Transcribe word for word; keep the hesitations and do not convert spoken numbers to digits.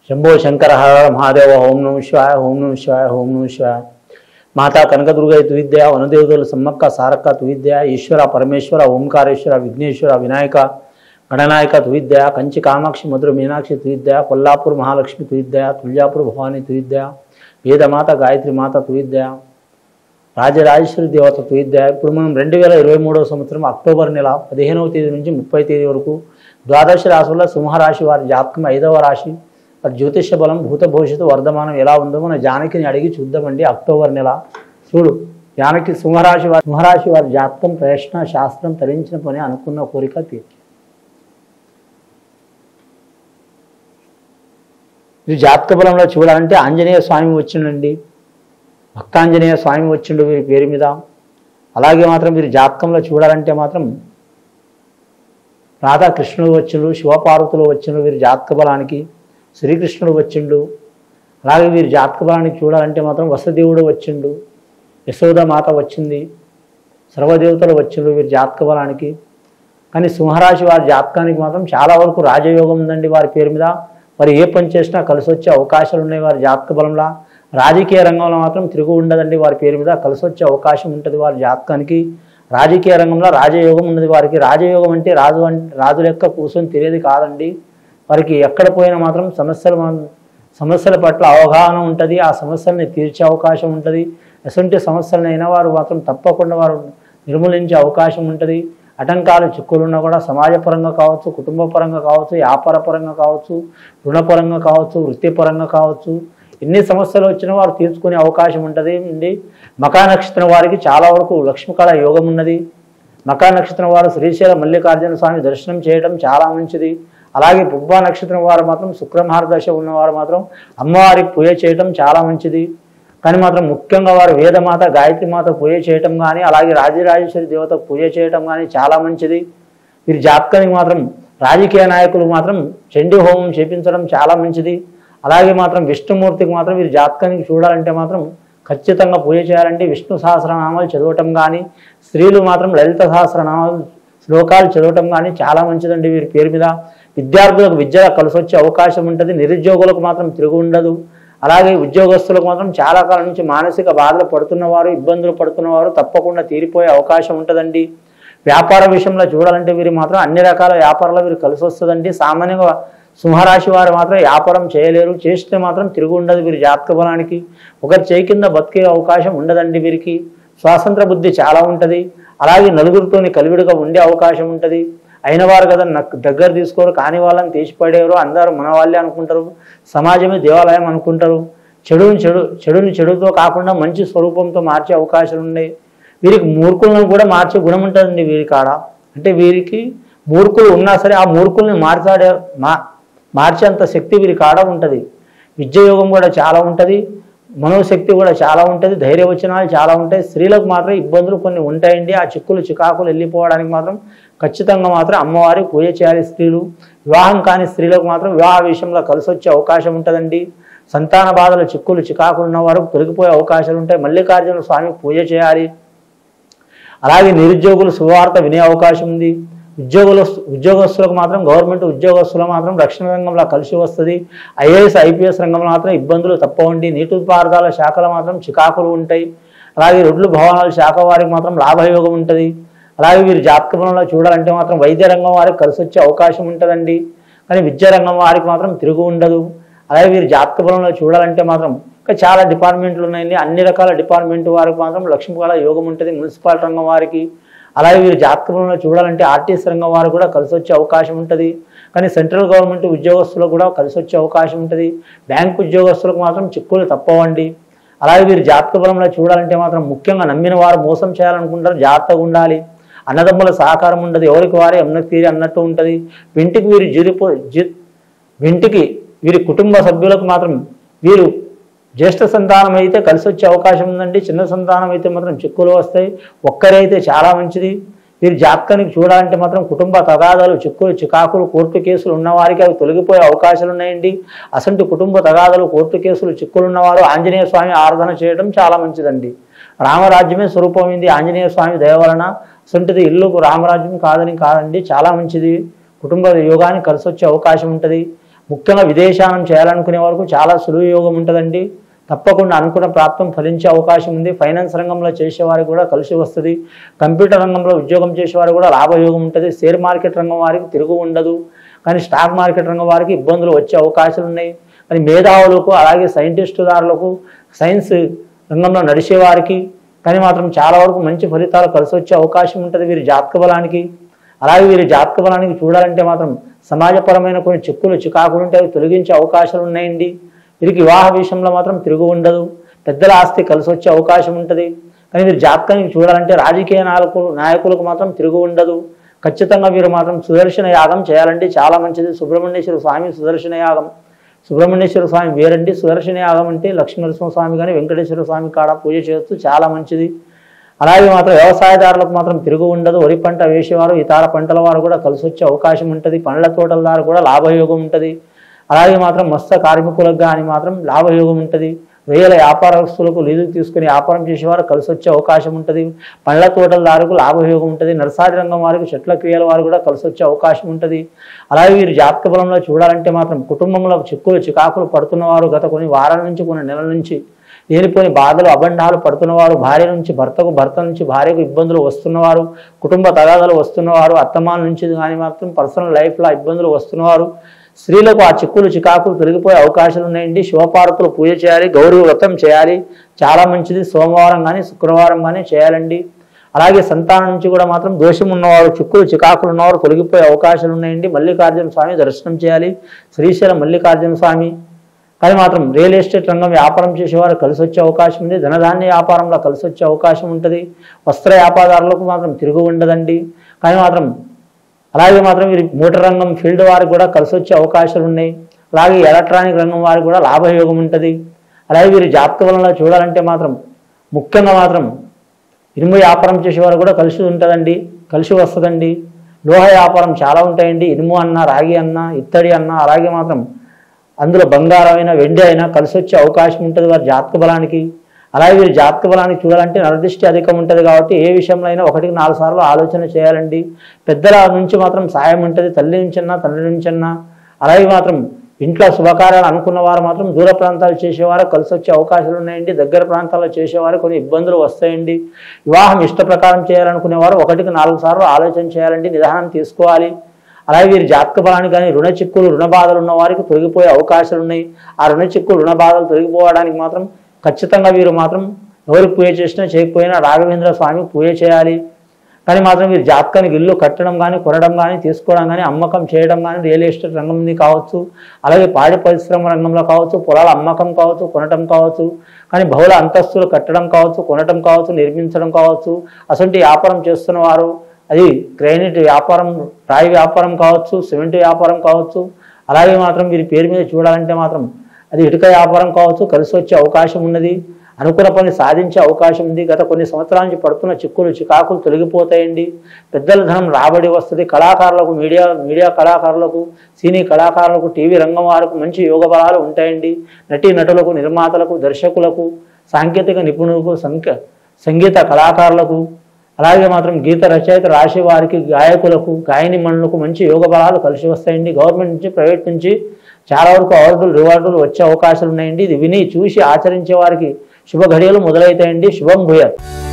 शंभो शंकर हर महादेव ओम नमः शिवाय ओम नमः शिवाय ओम नमः शिवाय। माता कनकदुर्गा तुविद्या वनदेवतल सम्मक्क सारक्क तुविद्या ईश्वर परमेश्वर ओंकारेश्वर विघ्नेश्वर विनायक गणनायक तुविद्या कंची कामाक्षि मधुर मीनाक्षि तुविद्या कोल्लापुर महालक्ष्मी तुविद्या तुलजापुर भवानी तुविद्या वेदमाता गायत्री माता तुविद्या రాజరాజేశ్వరి దేవత తుయిద్య। ఇప్పుడు మనం రెండు వేల ఇరవై మూడవ సంవత్సరం అక్టోబర్ నెల పదిహేనవ తేదీ నుంచి ముప్పై తేదీ వరకు ద్వాదశ రాశుల్లో సింహరాశి వారి జాతకం ఐదవ రాశి వారి జ్యోతిష బలం భూత భవిష్యత్తు వర్ధమానం ఎలా ఉందో మన జానకిని అడిగి చూద్దామండి। అక్టోబర్ నెల చూడు జానకి సింహరాశి వారి సింహరాశి వారి జాతకం ప్రశ్న శాస్త్రం తరించిన పని అనుకున్న కోరిక తీర్చి ఈ జాతక బలంలో చూడాలంటే ఆంజనేయ స్వామి వచ్చిండండి, భక్తాంజనేయ స్వామి వచ్చిండు వీరి పేరు మీద। అలాగే మాత్రం వీరి జాతకంలో చూడాలంటే మాత్రం రాధాకృష్ణుడు వచ్చిండు, శివపార్వతులు వచ్చిండు వీరి జాతక బలానికి, శ్రీకృష్ణుడు వచ్చిండు। అలాగే వీరి జాతక బలానికి చూడాలంటే మాత్రం వసుదేవుడు వచ్చిండు, యశోదమాత వచ్చింది, సర్వదేవతలు వచ్చిండు వీరి జాతక బలానికి। కానీ సింహరాశి వారి జాతకానికి మాత్రం చాలా వరకు రాజయోగం ఉందండి వారి పేరు మీద। మరి ఏ పని చేసినా కలిసి వచ్చే అవకాశాలు ఉన్నాయి వారి జాతక బలంలో। రాజకీయ రంగంలో మాత్రం తిరుగు ఉండదండి వారి పేరు మీద, కలిసి వచ్చే అవకాశం ఉంటుంది వారి జాతకానికి। రాజకీయ రంగంలో రాజయోగం ఉన్నది వారికి। రాజయోగం అంటే రాజు రాజు లెక్క కూర్చొని తెలియదు కాదండి వారికి। ఎక్కడ పోయినా మాత్రం సమస్యలు సమస్యల పట్ల అవగాహన ఉంటుంది, ఆ సమస్యల్ని తీర్చే అవకాశం ఉంటుంది। ఎటువంటి సమస్యలనైనా వారు మాత్రం తప్పకుండా వారు నిర్మూలించే అవకాశం ఉంటుంది। ఆటంకాలు చిక్కులున్నా కూడా సమాజపరంగా కావచ్చు, కుటుంబ పరంగా కావచ్చు, వ్యాపార పరంగా కావచ్చు, రుణపరంగా కావచ్చు, వృత్తిపరంగా కావచ్చు, ఎన్ని సమస్యలు వచ్చినా వారు తీర్చుకునే అవకాశం ఉంటుంది అండి। మకా నక్షత్రం వారికి చాలా వరకు లక్ష్మీకళ యోగం ఉన్నది। మకా నక్షత్రం వారు శ్రీశైల మల్లికార్జున స్వామి దర్శనం చేయడం చాలా మంచిది। అలాగే పుబ్బా నక్షత్రం వారు మాత్రం శుక్రమహారదశ ఉన్నవారు మాత్రం అమ్మవారికి పూజ చేయడం చాలా మంచిది। కానీ మాత్రం ముఖ్యంగా వారు వేదమాత గాయత్రి మాత పూజ చేయటం కానీ, అలాగే రాజరాజేశ్వరి దేవత పూజ చేయటం కానీ చాలా మంచిది। వీరి జాతకానికి మాత్రం రాజకీయ నాయకులు మాత్రం చండీ హోమం చేపించడం చాలా మంచిది। అలాగే మాత్రం విష్ణుమూర్తికి మాత్రం వీరి జాతకానికి చూడాలంటే మాత్రం ఖచ్చితంగా పూజ చేయాలంటే విష్ణు సహస్రనామాలు చదవటం కానీ, స్త్రీలు మాత్రం లలిత సహస్రనామాలు శ్లోకాలు చదవటం కానీ చాలా మంచిదండి వీరి పేరు మీద। విద్యార్థులకు విద్య కలిసి వచ్చే అవకాశం ఉంటుంది, నిరుద్యోగులకు మాత్రం తిరుగు ఉండదు। అలాగే ఉద్యోగస్తులకు మాత్రం చాలా కాలం నుంచి మానసిక బాధలు పడుతున్నవారు, ఇబ్బందులు పడుతున్నవారు తప్పకుండా తీరిపోయే అవకాశం ఉంటుందండి। వ్యాపార విషయంలో చూడాలంటే వీరు మాత్రం అన్ని రకాల వ్యాపారాలు వీరు కలిసి వస్తుందండి। సామాన్యంగా సింహరాశి వారు మాత్రం వ్యాపారం చేయలేరు, చేస్తే మాత్రం తిరుగు ఉండదు వీరి జాతక బలానికి। ఒకరి చేయి కింద బతికే అవకాశం ఉండదండి వీరికి। స్వాతంత్ర బుద్ధి చాలా ఉంటుంది, అలాగే నలుగురితోని కలివిడిగా ఉండే అవకాశం ఉంటుంది। అయిన వారు కదా నాకు దగ్గర తీసుకోరు, కాని వాళ్ళని తీసిపడేవారు, అందరూ మన వాళ్ళే అనుకుంటారు, సమాజమే దేవాలయం అనుకుంటారు। చెడుని చెడు చెడుని చెడుతో కాకుండా మంచి స్వరూపంతో మార్చే అవకాశాలు ఉన్నాయి వీరికి। మూర్ఖులను కూడా మార్చే గుణం ఉంటుందండి వీరి కాడ। అంటే వీరికి మూర్ఖులు ఉన్నా సరే ఆ మూర్ఖుల్ని మార్చాడే మా మార్చేంత శక్తి వీరి కాడ ఉంటుంది। విద్యయోగం కూడా చాలా ఉంటుంది, మనోశక్తి కూడా చాలా ఉంటుంది, ధైర్యవచనాలు చాలా ఉంటాయి। స్త్రీలకు మాత్రం ఇబ్బందులు కొన్ని ఉంటాయండి, ఆ చిక్కులు చికాకులు వెళ్ళిపోవడానికి మాత్రం ఖచ్చితంగా మాత్రం అమ్మవారి పూజ చేయాలి స్త్రీలు। వివాహం కాని స్త్రీలకు మాత్రం వివాహ విషయంలో కలిసి వచ్చే అవకాశం ఉంటుందండి। సంతాన బాధలు చిక్కులు చికాకులు ఉన్న వారికి తొలగిపోయే అవకాశాలు ఉంటాయి। మల్లికార్జున స్వామికి పూజ చేయాలి। అలాగే నిరుద్యోగులు శుభవార్త వినే అవకాశం ఉంది। ఉద్యోగులు ఉద్యోగస్తులకు మాత్రం గవర్నమెంట్ ఉద్యోగస్తులకు మాత్రం రక్షణ రంగంలో కలిసి వస్తుంది। ఐఏఎస్ ఐపీఎస్ రంగంలో మాత్రం ఇబ్బందులు తప్పవండి। నీటిపారుదల శాఖలో మాత్రం చికాకులు ఉంటాయి। అలాగే రొడ్లు భవనాల శాఖ వారికి మాత్రం లాభయోగం ఉంటుంది। అలాగే వీరి జాతక బలంలో చూడాలంటే మాత్రం వైద్య రంగం వారికి కలిసి వచ్చే అవకాశం ఉంటుందండి, కానీ విద్యా రంగం వారికి మాత్రం తిరుగు ఉండదు। అలాగే వీరి జాతక బలంలో చూడాలంటే మాత్రం ఇంకా చాలా డిపార్ట్మెంట్లు ఉన్నాయండి, అన్ని రకాల డిపార్ట్మెంట్ వారికి మాత్రం లక్ష్మీకళ యోగం ఉంటుంది మున్సిపాలిటీ రంగం వారికి। అలాగే వీరి జాతక బలంలో చూడాలంటే ఆర్టీసీ రంగం వారు కూడా కలిసి వచ్చే అవకాశం ఉంటుంది, కానీ సెంట్రల్ గవర్నమెంట్ ఉద్యోగస్తులకు కూడా కలిసి వచ్చే అవకాశం ఉంటుంది। బ్యాంకు ఉద్యోగస్తులకు మాత్రం చిక్కులు తప్పవండి। అలాగే వీరి జాతక బలంలో చూడాలంటే మాత్రం ముఖ్యంగా నమ్మిన వారు మోసం చేయాలనుకుంటారు, జాగ్రత్తగా ఉండాలి। అన్నదమ్ముల సహకారం ఉండదు, ఎవరికి వారే ఎన్నకు తీరి అన్నట్టు ఉంటుంది। వింటికి వీరి జీరిపో జీ వింటికి వీరి కుటుంబ సభ్యులకు మాత్రం వీరు జ్యేష్ఠ సంతానం అయితే కలిసి వచ్చే అవకాశం ఉందండి, చిన్న సంతానం అయితే మాత్రం చిక్కులు వస్తాయి। ఒక్కరైతే చాలా మంచిది। వీరి జాతకానికి చూడాలంటే మాత్రం కుటుంబ తగాదాలు చిక్కులు చికాకులు కోర్టు కేసులు ఉన్నవారికి అవి తొలగిపోయే అవకాశాలు ఉన్నాయండి। అసంటి కుటుంబ తగాదాలు కోర్టు కేసులు చిక్కులు ఉన్నవారు ఆంజనేయ స్వామి ఆరాధన చేయడం చాలా మంచిదండి। రామరాజ్యమే స్వరూపమైంది ఆంజనేయ స్వామి దయ వలన। అసంటిది ఇల్లుకు రామరాజ్యం కాదని కాదండి, చాలా మంచిది। కుటుంబ యోగానికి కలిసి వచ్చే అవకాశం ఉంటుంది। ముఖ్యంగా విదేశానం చేయాలనుకునే వరకు చాలా సులువు యోగం ఉంటుందండి. తప్పకుండా అనుకున్న ప్రాప్తం ఫలించే అవకాశం ఉంది. ఫైనాన్స్ రంగంలో చేసేవారికి కూడా కలిసి వస్తుంది. కంప్యూటర్ రంగంలో ఉద్యోగం చేసేవారు కూడా లాభయోగం ఉంటుంది. షేర్ మార్కెట్ రంగం వారికి తిరుగు ఉండదు. కానీ స్టాక్ మార్కెట్ రంగం వారికి ఇబ్బందులు వచ్చే అవకాశాలు ఉన్నాయి. కానీ మేధావులకు అలాగే సైంటిస్టుదారులకు సైన్స్ రంగంలో నడిచేవారికి కానీ మాత్రం చాలా వరకు మంచి ఫలితాలు కలిసి వచ్చే అవకాశం ఉంటుంది వీరి జాతక బలానికి. అలాగే వీరి జాతక బలానికి చూడాలంటే మాత్రం సమాజపరమైన కొన్ని చిక్కులు చికాకులు ఉంటే అవి తొలగించే అవకాశాలు ఉన్నాయండి. వీరికి వివాహ విషయంలో మాత్రం తిరుగు ఉండదు. పెద్దల ఆస్తి కలిసి వచ్చే అవకాశం ఉంటుంది. కానీ వీరి జాతకానికి చూడాలంటే రాజకీయ నాయకులు నాయకులకు మాత్రం తిరుగు ఉండదు. ఖచ్చితంగా వీరు మాత్రం సుదర్శన యాగం చేయాలండి, చాలా మంచిది. సుబ్రహ్మణ్యేశ్వర స్వామి సుదర్శన యాగం. సుబ్రహ్మణ్యేశ్వర స్వామి వేరండి. సుదర్శన యాగం అంటే లక్ష్మీనరసింహ స్వామి కానీ వెంకటేశ్వర స్వామి కాడ పూజ చేయొచ్చు, చాలా మంచిది. అలాగే మాత్రం వ్యవసాయదారులకు మాత్రం తిరుగు ఉండదు. వరి పంట వేసేవారు ఇతర పంటల వారు కూడా కలిసి వచ్చే అవకాశం ఉంటుంది. పండ్ల తోటల ద్వారా కూడా లాభయోగం ఉంటుంది. అలాగే మాత్రం మత్స్య కార్మికులకు కానీ మాత్రం లాభయోగం ఉంటుంది. వేల వ్యాపారస్తులకు లీజుకు తీసుకుని వ్యాపారం చేసేవారు కలిసి వచ్చే అవకాశం ఉంటుంది. పండ్ల తోటల దారుకు లాభయోగం ఉంటుంది. నర్సారి రంగం వారికి చెట్ల క్రియల వారు కూడా కలిసి వచ్చే అవకాశం ఉంటుంది. అలాగే వీరు జాతక బలంలో చూడాలంటే మాత్రం కుటుంబంలో చిక్కులు చికాకులు పడుతున్నవారు, గత కొన్ని వారాల నుంచి కొన్ని నెలల నుంచి లేనిపోని బాధలు అబండాలు పడుతున్నవారు, భార్య నుంచి భర్తకు, భర్త నుంచి భార్యకు ఇబ్బందులు వస్తున్నవారు, కుటుంబ తగాదాలు వస్తున్నవారు, అత్తమాల నుంచి కానీ మాత్రం పర్సనల్ లైఫ్లో ఇబ్బందులు వస్తున్నవారు, స్త్రీలకు ఆ చిక్కులు చికాకులు తొలగిపోయే అవకాశాలు ఉన్నాయండి. శివపార్వతులు పూజ చేయాలి, గౌరీ వ్రతం చేయాలి, చాలా మంచిది. సోమవారం కానీ శుక్రవారం కానీ చేయాలండి. అలాగే సంతానం నుంచి కూడా మాత్రం దోషం ఉన్నవారు, చిక్కులు చికాకులు ఉన్నవారు తొలగిపోయే అవకాశాలు ఉన్నాయండి. మల్లికార్జున స్వామి దర్శనం చేయాలి, శ్రీశైలం మల్లికార్జున స్వామి. కానీ మాత్రం రియల్ ఎస్టేట్ రంగం వ్యాపారం చేసేవారు కలిసి వచ్చే అవకాశం ఉంది. ధనధాన్య వ్యాపారంలో కలిసి వచ్చే అవకాశం ఉంటుంది. వస్త్ర వ్యాపారాలకు మాత్రం తిరుగు ఉండదండి. కానీ మాత్రం అలాగే మాత్రం వీరి మోటార్ రంగం ఫీల్డ్ వారికి కూడా కలిసి వచ్చే అవకాశాలు ఉన్నాయి. అలాగే ఎలక్ట్రానిక్ రంగం వారికి కూడా లాభయోగం ఉంటుంది. అలాగే వీరి జాతక బలంలో చూడాలంటే మాత్రం ముఖ్యంగా మాత్రం ఇనుము వ్యాపారం చేసేవారు కూడా కలిసి ఉంటుందండి, కలిసి వస్తుందండి. లోహ వ్యాపారం చాలా ఉంటాయండి. ఇనుము అన్న, రాగి అన్న, ఇత్తడి అన్న, అలాగే మాత్రం అందులో బంగారం అయినా వెండి అయినా కలిసి వచ్చే అవకాశం ఉంటుంది వారి జాతక బలానికి. అలాగే వీరి జాతక బలానికి చూడాలంటే నరదృష్టి అధికం ఉంటుంది కాబట్టి ఏ విషయంలో అయినా ఒకటికి నాలుగు సార్లు ఆలోచన చేయాలండి. పెద్దల నుంచి మాత్రం సాయం ఉంటుంది, తల్లి నుంచన్నా తండ్రి నుంచన్నా. అలాగే మాత్రం ఇంట్లో శుభకార్యాలు అనుకున్న వారు మాత్రం దూర ప్రాంతాలు చేసేవారు కలిసి వచ్చే అవకాశాలు ఉన్నాయండి. దగ్గర ప్రాంతాల్లో చేసేవారు కొన్ని ఇబ్బందులు వస్తాయండి. వివాహం ఇష్ట ప్రకారం చేయాలనుకునేవారు ఒకటికి నాలుగు సార్లు ఆలోచన చేయాలండి, నిదానం తీసుకోవాలి. అలాగే వీరి జాతక బలానికి కానీ రుణ చిక్కులు రుణ బాధలు ఉన్న వారికి తొలగిపోయే అవకాశాలు ఉన్నాయి. ఆ రుణ చిక్కులు రుణ బాధలు తొలగిపోవడానికి మాత్రం ఖచ్చితంగా వీరు మాత్రం ఎవరికి పూజ చేసినా చేయకపోయినా రాఘవేంద్ర స్వామికి పూజ చేయాలి. కానీ మాత్రం వీరి జాతకానికి ఇల్లు కట్టడం కానీ కొనడం కానీ తీసుకోవడం కానీ అమ్మకం చేయడం కానీ రియల్ ఎస్టేట్ రంగం మీద కావచ్చు, అలాగే పాడి పరిశ్రమ రంగంలో కావచ్చు, పొలాల అమ్మకం కావచ్చు, కొనటం కావచ్చు, కానీ బహుళ అంతస్తులు కట్టడం కావచ్చు, కొనటం కావచ్చు, నిర్మించడం కావచ్చు, అసలు వ్యాపారం చేస్తున్న వారు అది గ్రైనేట్ వ్యాపారం, రాయి వ్యాపారం కావచ్చు, సిమెంట్ వ్యాపారం కావచ్చు, అలాగే మాత్రం వీరి పేరు మీద చూడాలంటే మాత్రం అది ఇటుక వ్యాపారం కావచ్చు, కలిసి వచ్చే అవకాశం ఉన్నది. అనుకున్న పని సాధించే అవకాశం ఉంది. గత కొన్ని సంవత్సరాల నుంచి పడుతున్న చిక్కులు చికాకులు తొలగిపోతాయండి. పెద్దల ధనం రాబడి వస్తుంది. కళాకారులకు, మీడియా మీడియా కళాకారులకు, సినీ కళాకారులకు, టీవీ రంగం వారికి మంచి యోగ బలాలు ఉంటాయండి. నటీ నటులకు, నిర్మాతలకు, దర్శకులకు, సాంకేతిక నిపుణులకు, సంఖ్య సంగీత కళాకారులకు, అలాగే మాత్రం గీత రచయిత రాసే వారికి, గాయకులకు, గాయని మనులకు మంచి యోగ బలాలు కలిసి వస్తాయండి. గవర్నమెంట్ నుంచి, ప్రైవేట్ నుంచి చాలా వరకు అవార్డులు రివార్డులు వచ్చే అవకాశాలు ఉన్నాయండి. ఇది విని చూసి ఆచరించే వారికి శుభ ఘడియలు మొదలవుతాయండి. శుభం భూయాత్.